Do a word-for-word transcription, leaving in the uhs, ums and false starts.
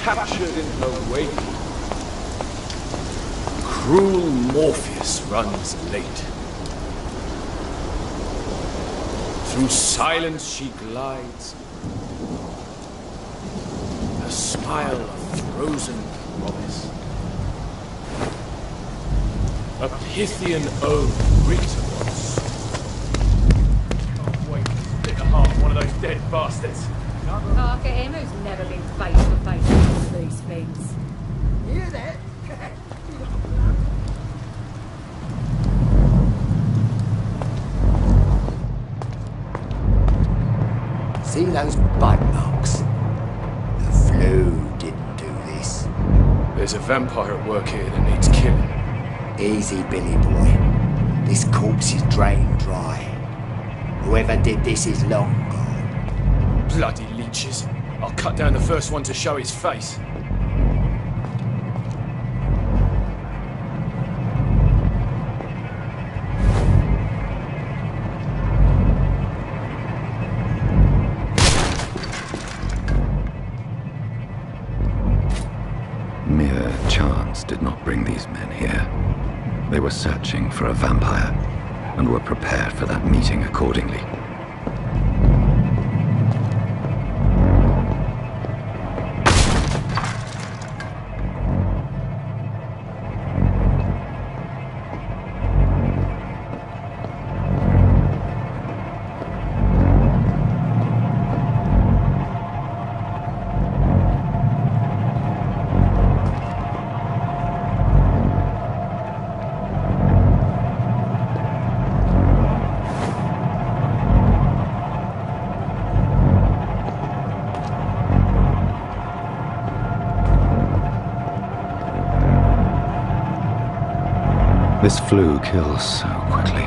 captured in her wake. Cruel Morpheus runs late. Through silence she glides, her smile a frozen promise. A Pythian ode written on stone. Can't wait to split the heart of one of those dead bastards. Look at him who's never been face to face with these things. Hear that? See those bite marks? The flu didn't do this. There's a vampire at work here that needs killing. Easy, Billy boy. This corpse is drained dry. Whoever did this is long gone. Bloody leeches. I'll cut down the first one to show his face. Mere chance did not bring these men here. They were searching for a vampire, and were prepared for that meeting accordingly. This flu kills so quickly.